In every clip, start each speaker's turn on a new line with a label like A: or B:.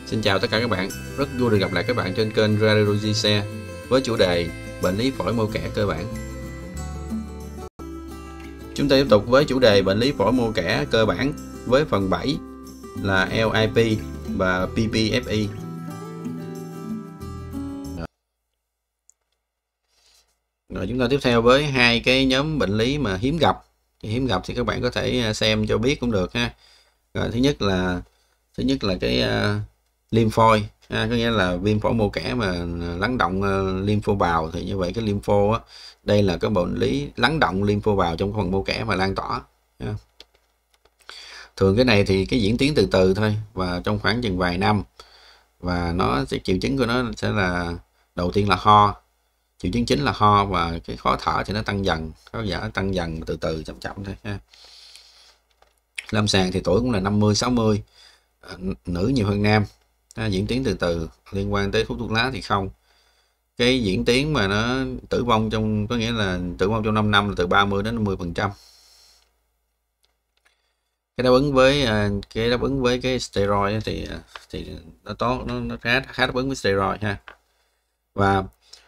A: Xin chào tất cả các bạn, rất vui được gặp lại các bạn trên kênh Radiology Xe với chủ đề bệnh lý phổi mô kẻ cơ bản. Chúng ta tiếp tục với chủ đề bệnh lý phổi mô kẻ cơ bản với phần 7 là LIP và PPFE. Rồi chúng ta tiếp theo với hai cái nhóm bệnh lý mà hiếm gặp. Hiếm gặp thì các bạn có thể xem cho biết cũng được ha. Rồi, thứ nhất là cái lymphoid, có nghĩa là viêm phổi mô kẻ mà lắng động lympho bào. Thì như vậy cái lympho á, đây là cái bệnh lý lắng động lympho bào trong phần mô kẻ mà lan tỏa. Thường cái này thì cái diễn tiến từ từ thôi và trong khoảng chừng vài năm, và nó sẽ triệu chứng của nó sẽ là đầu tiên là ho, triệu chứng chính là ho, và cái khó thở thì nó tăng dần, tăng dần từ từ chậm chậm thôi ha. Lâm sàng thì tuổi cũng là 50-60, nữ nhiều hơn nam. Diễn tiến từ từ, liên quan tới thuốc lá thì không. Cái diễn tiến mà nó tử vong có nghĩa là tử vong trong 5 năm là từ 30 đến 50%. Cái đáp ứng với cái steroid thì nó tốt, nó khá đáp ứng với steroid ha. Và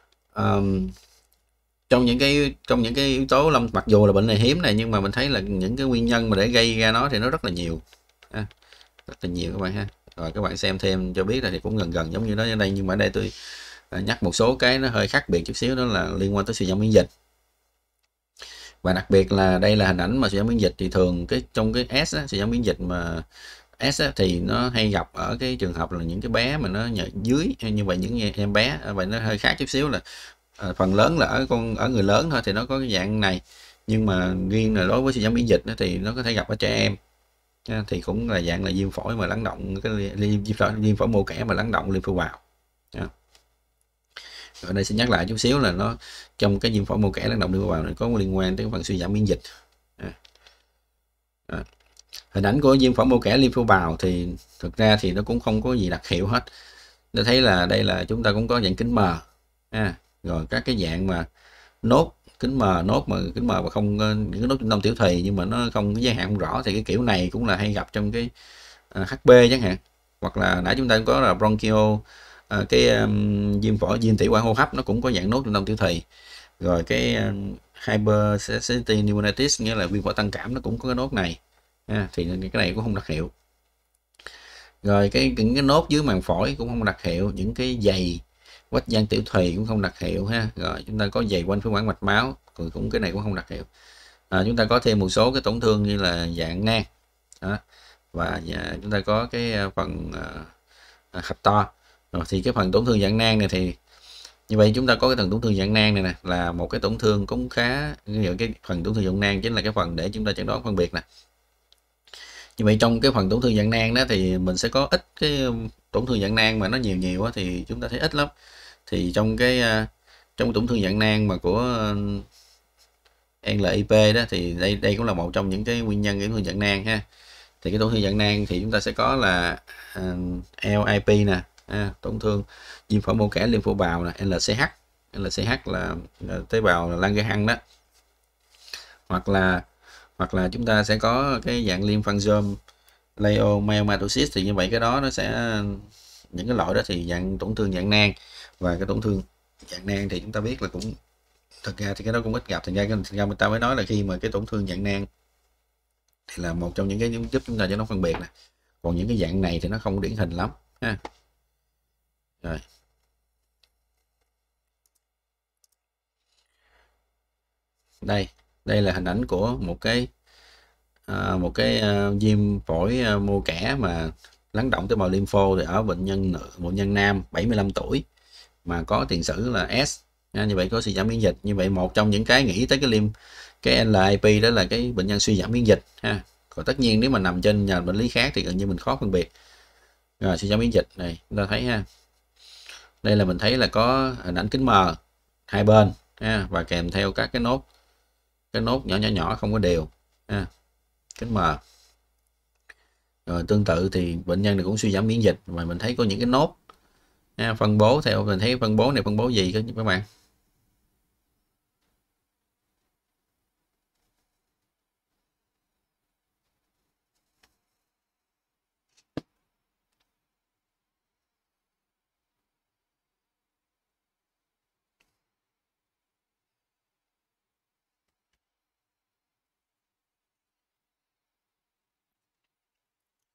A: trong những cái yếu tố mặc dù là bệnh này hiếm này, nhưng mà mình thấy là những cái nguyên nhân mà để gây ra nó thì nó rất là nhiều ha. Rất là nhiều các bạn ha. Rồi các bạn xem thêm cho biết là thì cũng gần giống như đó ở đây, nhưng mà ở đây tôi nhắc một số cái nó hơi khác biệt chút xíu, đó là liên quan tới suy giảm miễn dịch. Và đặc biệt là đây là hình ảnh mà suy giảm miễn dịch thì thường trong cái S á, suy giảm miễn dịch mà S á, thì nó hay gặp ở cái trường hợp là những cái bé mà nó dưới, như vậy những em bé, vậy nó hơi khác chút xíu là phần lớn là ở người lớn thôi thì nó có cái dạng này, nhưng mà riêng là đối với suy giảm miễn dịch thì nó có thể gặp ở trẻ em. Thì cũng là dạng là viêm phổi mà lắng động viêm phổi mô kẻ mà lắng động lympho bào. Ở đây xin nhắc lại chút xíu là nó trong cái viêm phổi mô kẻ lắng động lympho bào này có liên quan tới phần suy giảm miễn dịch. Hình ảnh của viêm phổi mô kẻ lympho bào thì thực ra thì nó cũng không có gì đặc hiệu hết. Để thấy là đây là chúng ta cũng có dạng kính mờ, rồi các cái dạng mà nốt kính mờ mà không, những cái nốt trung tâm tiểu thùy nhưng mà nó không, cái giới hạn không rõ, thì cái kiểu này cũng là hay gặp trong cái HB chẳng hạn, hoặc là nãy chúng ta cũng có là bronchial, viêm phổi, viêm tiểu quản hô hấp, nó cũng có dạng nốt trung tâm tiểu thùy. Rồi cái hypersensitivity pneumonitis, nghĩa là viêm phổi tăng cảm, nó cũng có cái nốt này. Thì cái này cũng không đặc hiệu. Rồi những cái nốt dưới màng phổi cũng không đặc hiệu, những cái dày quách giang tiểu thùy cũng không đặc hiệu ha. Rồi chúng ta có dày quanh phế quản mạch máu, rồi cũng cái này cũng không đặc hiệu. Chúng ta có thêm một số cái tổn thương như là dạng nang đó, và chúng ta có cái phần hạch to. Rồi thì cái phần tổn thương dạng nang này thì như vậy chúng ta có cái phần tổn thương dạng nang này nè, là một cái tổn thương cũng khá, cái phần tổn thương dạng nang chính là cái phần để chúng ta chẩn đoán phân biệt nè. Như vậy trong cái phần tổn thương dạng nang đó thì mình sẽ có ít cái tổn thương dạng nang mà nó nhiều thì chúng ta thấy ít lắm. Thì trong tổn thương dạng nang mà của LIP đó thì đây cũng là một trong những cái nguyên nhân tổn thương dạng nang ha. Thì cái tổn thương dạng nang thì chúng ta sẽ có là LIP nè, tổn thương viêm phổi mô kẻ lympho bào nè, LCH là tế bào Langerhans đó, hoặc là chúng ta sẽ có cái dạng lymphangioma leiomyomatosis. Thì như vậy cái đó nó sẽ, những cái loại đó thì dạng tổn thương dạng nang, và cái tổn thương dạng nang thì chúng ta biết là cũng thực ra thì cái đó cũng ít gặp. Thành ra người ta mới nói là khi mà cái tổn thương dạng nang thì là một trong những cái giúp chúng ta cho nó phân biệt nè, còn những cái dạng này thì nó không điển hình lắm ha. Rồi đây là hình ảnh của một cái viêm phổi mô kẻ mà lắng động tế bào lympho, thì ở bệnh nhân nam 75 tuổi mà có tiền sử là S. Như vậy có suy giảm miễn dịch. Như vậy một trong những cái nghĩ tới cái LIP đó là cái bệnh nhân suy giảm miễn dịch ha. Còn tất nhiên nếu mà nằm trên nhà bệnh lý khác thì gần như mình khó phân biệt. Rồi suy giảm miễn dịch này chúng ta thấy ha, đây là mình thấy là có hình ảnh kính mờ hai bên ha, và kèm theo các cái nốt nhỏ không có đều ha, kính mờ. Rồi tương tự thì bệnh nhân này cũng suy giảm miễn dịch, và mình thấy có những cái nốt phân bố theo, mình thấy phân bố này phân bố gì các bạn?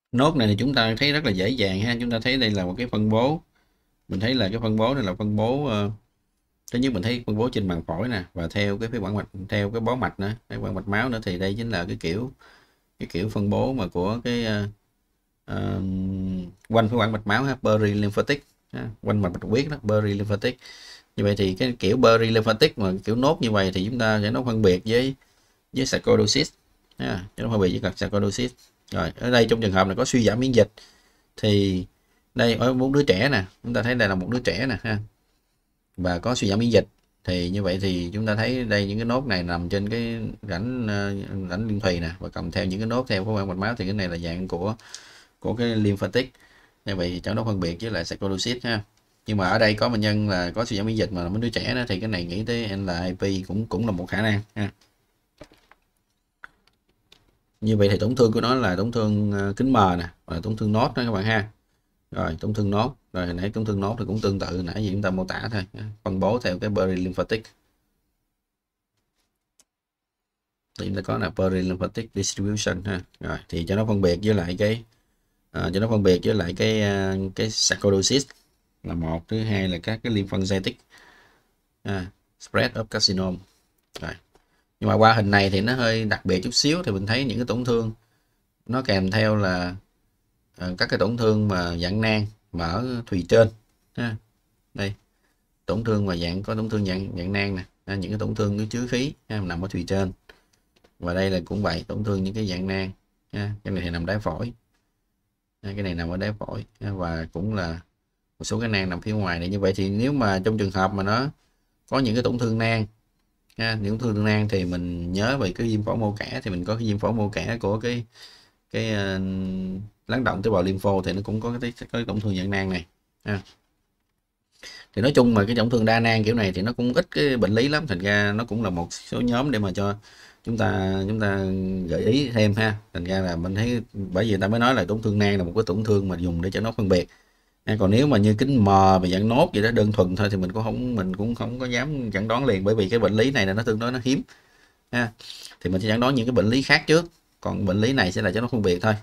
A: Nốt này thì chúng ta thấy rất là dễ dàng ha, chúng ta thấy đây là một cái phân bố, mình thấy là cái phân bố này là phân bố thứ nhất mình thấy phân bố trên màng phổi nè, và theo cái phế quản mạch, theo cái bó mạch nữa, phế quản mạch máu nữa, thì đây chính là cái kiểu phân bố mà của cái quanh phế quản mạch máu ha, perilymphatic ha, quanh mạch bạch huyết đó, perilymphatic. Như vậy thì cái kiểu perilymphatic mà kiểu nốt như vậy thì chúng ta sẽ nó phân biệt với sarcoidosis ha, cho nó phân biệt với các sarcoidosis. Rồi ở đây trong trường hợp này có suy giảm miễn dịch thì đây ở một đứa trẻ nè, chúng ta thấy đây là một đứa trẻ nè ha, và có suy giảm miễn dịch, thì như vậy thì chúng ta thấy đây những cái nốt này nằm trên cái rãnh liên thùy nè, và cầm theo những cái nốt theo phế quản mạch máu, thì cái này là dạng của cái lymphatic. Như vậy thì cho nó phân biệt với lại sarcoidosis ha. Nhưng mà ở đây có bệnh nhân là có suy giảm miễn dịch mà là mấy đứa trẻ đó, thì cái này nghĩ tới NLIP cũng là một khả năng ha. Như vậy thì tổn thương của nó là tổn thương kính mờ nè, và tổn thương nốt đó các bạn ha. Rồi tổn thương nốt, rồi hồi nãy tổn thương nốt thì cũng tương tự nãy gì chúng ta mô tả thôi, phân bố theo cái perilymphatic. Thì chúng ta có là perilymphatic distribution ha. Rồi thì cho nó phân biệt với lại cái sarcoidosis là một, thứ hai là các cái lymphangitic spread of carcinoma. Rồi. Nhưng mà qua hình này thì nó hơi đặc biệt chút xíu, thì mình thấy những cái tổn thương nó kèm theo là các cái tổn thương mà dạng nang mà ở thùy trên ha. Đây tổn thương mà có tổn thương dạng nang nè, những cái tổn thương cái chứa khí ha, nằm ở thùy trên. Và đây là cũng vậy, tổn thương những cái dạng nang ha. Cái này thì nằm đáy phổi, cái này nằm ở đáy phổi ha, và cũng là một số cái nang nằm phía ngoài này. Như vậy thì nếu mà trong trường hợp mà nó có những cái tổn thương nang ha, những tổn thương nang thì mình nhớ về cái viêm phổi mô kẽ, thì mình có cái viêm phổi mô kẽ của cái lắng động tế bào lympho, thì nó cũng có cái tổn thương dạng nang này ha. Thì nói chung mà cái tổn thương đa nang kiểu này thì nó cũng ít cái bệnh lý lắm, thành ra nó cũng là một số nhóm để mà cho chúng ta gợi ý thêm ha. Thành ra là mình thấy bởi vì ta mới nói là tổn thương nang là một cái tổn thương mà dùng để cho nó phân biệt. Còn nếu mà như kính mờ và dạng nốt vậy đó đơn thuần thôi thì mình cũng không có dám chẩn đoán liền, bởi vì cái bệnh lý này là nó tương đối nó hiếm ha. Thì mình sẽ chẩn đoán những cái bệnh lý khác trước, còn bệnh lý này sẽ là cho nó phân biệt thôi.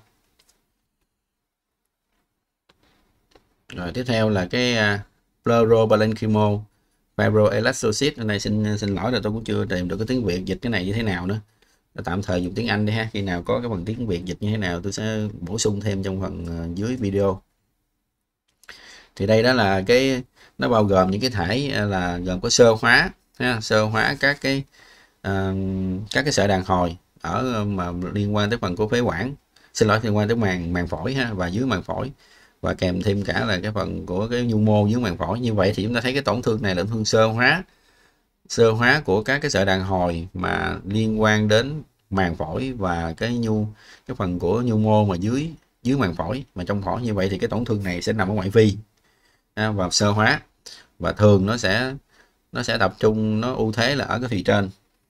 A: Rồi tiếp theo là cái pleuroparenchymal fibroelastosis. Hôm nay xin lỗi là tôi cũng chưa tìm được cái tiếng Việt dịch cái này như thế nào nữa, tạm thời dùng tiếng Anh đi ha, khi nào có cái phần tiếng Việt dịch như thế nào tôi sẽ bổ sung thêm trong phần dưới video. Thì đây đó là nó bao gồm những cái thải là gồm có sơ hóa ha, sơ hóa các cái sợi đàn hồi ở mà liên quan tới phần của phế quản, liên quan tới màng phổi ha, và dưới màng phổi, và kèm thêm cả là cái phần của cái nhu mô dưới màng phổi. Như vậy thì chúng ta thấy cái tổn thương này là tổn thương sơ hóa của các cái sợi đàn hồi mà liên quan đến màng phổi và cái phần của nhu mô mà dưới màng phổi mà trong phổi. Như vậy thì cái tổn thương này sẽ nằm ở ngoại vi và sơ hóa, và thường nó sẽ tập trung, nó ưu thế là ở cái thùy trên,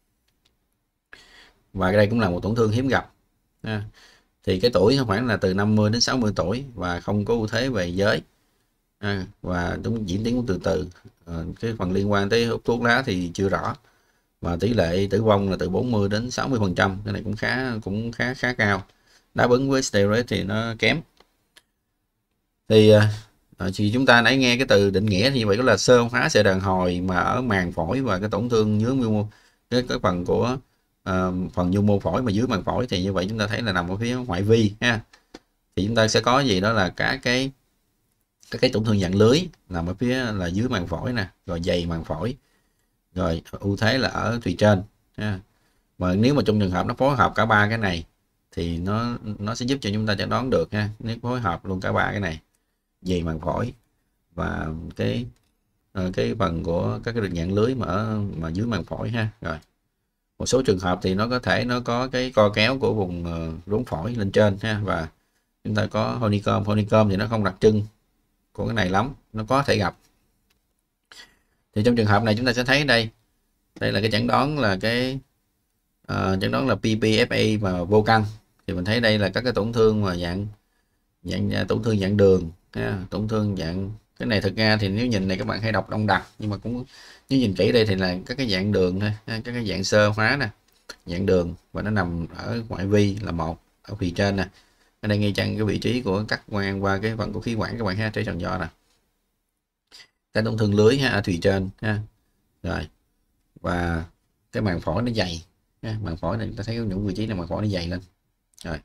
A: và đây cũng là một tổn thương hiếm gặp. Thì cái tuổi khoảng là từ 50 đến 60 tuổi và không có ưu thế về giới, và chúng diễn tiến cũng từ từ. Cái phần liên quan tới hút thuốc lá thì chưa rõ, và tỷ lệ tử vong là từ 40 đến 60%, cái này cũng khá cao. Đáp ứng với steroid thì nó kém. Thì chúng ta nãy nghe cái từ định nghĩa thì vậy, đó là sơ hóa sợi đàn hồi mà ở màng phổi và cái tổn thương dưới cái phần của phần nhu mô phổi mà dưới màng phổi, thì như vậy chúng ta thấy là nằm ở phía ngoại vi ha. Thì chúng ta sẽ có gì đó là các cái tổn thương dạng lưới nằm ở phía là dưới màng phổi nè, rồi dày màng phổi, rồi ưu thế là ở thùy trên ha. Mà nếu mà trong trường hợp nó phối hợp cả ba cái này thì nó sẽ giúp cho chúng ta chẩn đoán được ha. Nếu phối hợp luôn cả ba cái này, dày màng phổi và cái phần của các cái đường dạng lưới mà dưới màng phổi ha. Rồi một số trường hợp thì nó có thể nó có cái co kéo của vùng rốn phổi lên trên ha, và chúng ta có honeycomb thì nó không đặc trưng của cái này lắm, nó có thể gặp. Thì trong trường hợp này chúng ta sẽ thấy đây là cái chẩn đoán là chẩn đoán là PPFA mà vô căn. Thì mình thấy đây là các cái tổn thương mà dạng tổn thương dạng đường ha, tổn thương dạng, cái này thực ra thì nếu nhìn này các bạn hay đọc đông đặc, nhưng mà cũng nếu nhìn kỹ đây thì là các cái dạng đường thôi, các cái dạng sơ hóa nè, dạng đường, và nó nằm ở ngoại vi là một ở phía trên nè, Ở đây ngay chăng cái vị trí của cắt ngang qua cái phần của khí quản các bạn ha, trên tròn giò nè. Cái tổn thương lưới ha, ở thùy trên ha. Rồi. Và cái màng phổi nó dày ha. Màng phổi này chúng ta thấy những vị trí này màng phổi nó dày lên. Rồi.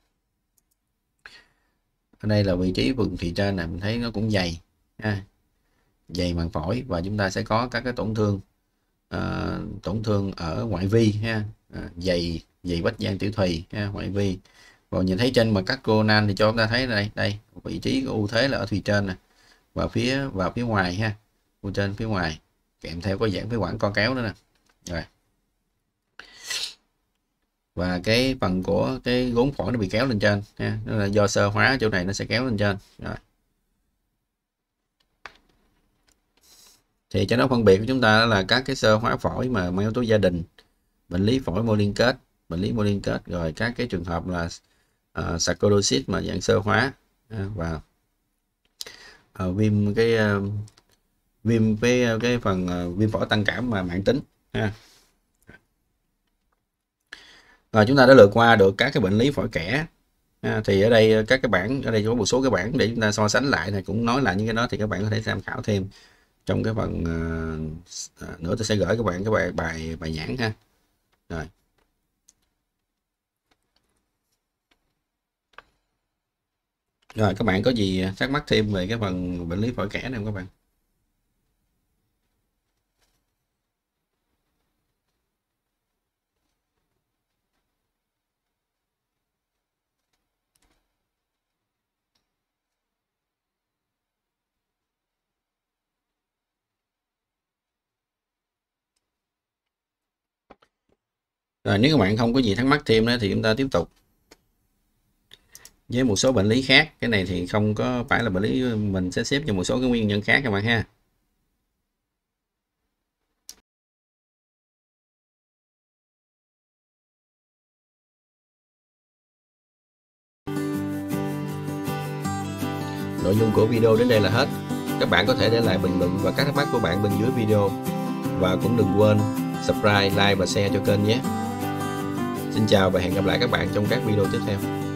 A: Ở đây là vị trí vùng thùy trên này, mình thấy nó cũng dày ha. Dày màng phổi, và chúng ta sẽ có các cái tổn thương ở ngoại vi ha. Dày bách giang tiểu thùy ha, ngoại vi. Và nhìn thấy trên mà cắt coronal thì cho chúng ta thấy đây vị trí của ưu thế là ở thùy trên nè, và phía ngoài ha, u trên phía ngoài, kèm theo có dạng phế quản co kéo nữa nè. Rồi. Và cái phần của cái gốn phổi nó bị kéo lên trên ha, nó là do sơ hóa chỗ này nó sẽ kéo lên trên. Rồi. Thì cho nó phân biệt của chúng ta là các cái sơ hóa phổi mà mang yếu tố gia đình, bệnh lý phổi mô liên kết, rồi các cái trường hợp là sarcoidosis mà dạng sơ hóa, và viêm cái phần viêm phổi tăng cảm mà mãn tính ha. Rồi chúng ta đã lượt qua được các cái bệnh lý phổi kẽ. Thì ở đây các cái bảng, ở đây có một số cái bảng để chúng ta so sánh lại này, cũng nói lại những cái đó, thì các bạn có thể tham khảo thêm trong cái phần nữa tôi sẽ gửi các bạn cái bài giảng ha. Rồi. Rồi các bạn có gì thắc mắc thêm về cái phần bệnh lý phổi kẽ này không các bạn? Rồi nếu các bạn không có gì thắc mắc thêm nữa thì chúng ta tiếp tục với một số bệnh lý khác. Cái này thì không có phải là bệnh lý, mình sẽ xếp cho một số cái nguyên nhân khác các bạn ha. Nội dung của video đến đây là hết. Các bạn có thể để lại bình luận và các thắc mắc của bạn bên dưới video. Và cũng đừng quên subscribe, like và share cho kênh nhé. Xin chào và hẹn gặp lại các bạn trong các video tiếp theo.